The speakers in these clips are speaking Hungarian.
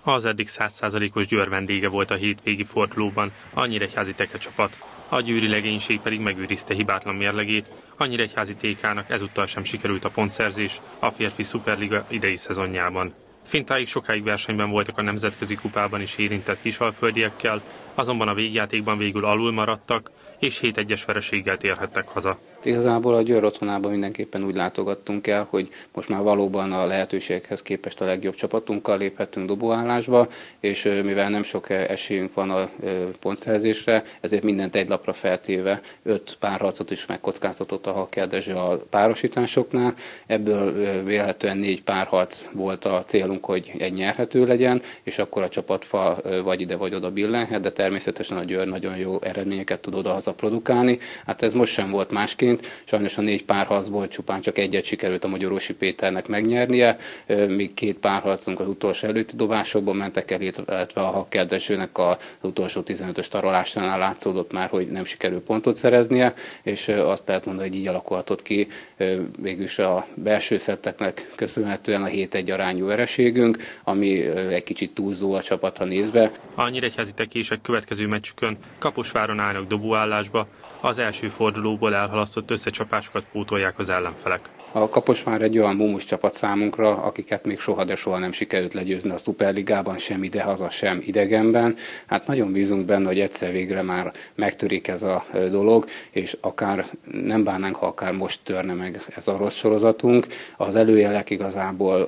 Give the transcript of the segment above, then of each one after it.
Az eddig 100%-os Győr vendége volt a hétvégi fordulóban, a nyíregyházi Teke csapat. A győri legénység pedig megőrizte hibátlan mérlegét, a nyíregyházi TK-nak ezúttal sem sikerült a pontszerzés a férfi szuperliga idei szezonjában. Fintáig sokáig versenyben voltak a nemzetközi kupában is érintett kisalföldiekkel, azonban a végjátékban végül alul maradtak, és 7-1-es vereséggel térhettek haza. Igazából a Győr otthonában mindenképpen úgy látogattunk el, hogy most már valóban a lehetőségekhez képest a legjobb csapatunkkal léphettünk dobóállásba, és mivel nem sok esélyünk van a pontszerzésre, ezért mindent egy lapra feltéve 5 párharcot is megkockáztatott a Hakker Dezső a párosításoknál. Ebből vélhetően 4 párharc volt a célunk, hogy egy nyerhető legyen, és akkor a csapatfa vagy ide vagy oda billenhet, de természetesen a Győr nagyon jó eredményeket tud oda-haza produkálni. Hát ez most sem volt másként. Sajnos a 4 párharcból csupán csak egyet sikerült a Magyarósi Péternek megnyernie, míg 2 párharcunk az utolsó előtti dobásokban mentek el, illetve a Hakker Dezsőnek az utolsó 15-ös tarolásánál látszódott már, hogy nem sikerült pontot szereznie, és azt lehet mondani, hogy így alakulhatott ki végülis a belső szetteknek köszönhetően a 7-1 arányú vereségünk, ami egy kicsit túlzó a csapatra nézve. A nyíregyházi tekések következő meccsükön Kaposváron állnak dobóállásba, az első fordulóból elhalasztott összecsapásokat pótolják az ellenfelek. A Kaposvár egy olyan mumus csapat számunkra, akiket még soha, de soha nem sikerült legyőzni a Szuperligában, sem idehaza, sem idegenben. Hát nagyon bízunk benne, hogy egyszer végre már megtörik ez a dolog, és akár nem bánnánk, ha akár most törne meg ez a rossz sorozatunk. Az előjelek igazából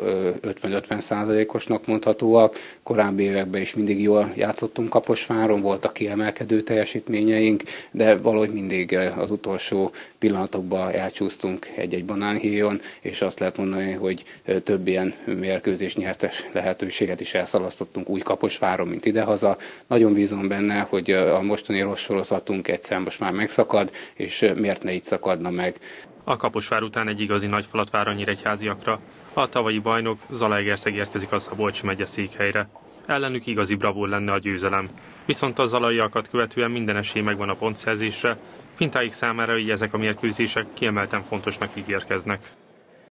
50-50%-osnak mondhatóak. Korábbi években is mindig jól játszottunk Kaposváron, voltak kiemelkedő teljesítményeink, de valahogy mindig az utolsó pillanatokban elcsúsztunk egy-egy banánhéjon, és azt lehet mondani, hogy több ilyen mérkőzés nyertes lehetőséget is elszalasztottunk úgy Kaposváron, mint idehaza. Nagyon bízom benne, hogy a mostani rossz sorozatunk egyszer most már megszakad, és miért ne így szakadna meg. A Kaposvár után egy igazi nagyfalat vár a nyíregyháziakra. A tavalyi bajnok Zalaegerszeg érkezik a Szabolcs megye székhelyre. Ellenük igazi bravúr lenne a győzelem. Viszont a zalaiakat követően minden esély megvan a pontszerzésre, Fintáig számára így ezek a mérkőzések kiemelten fontosnak ígérkeznek.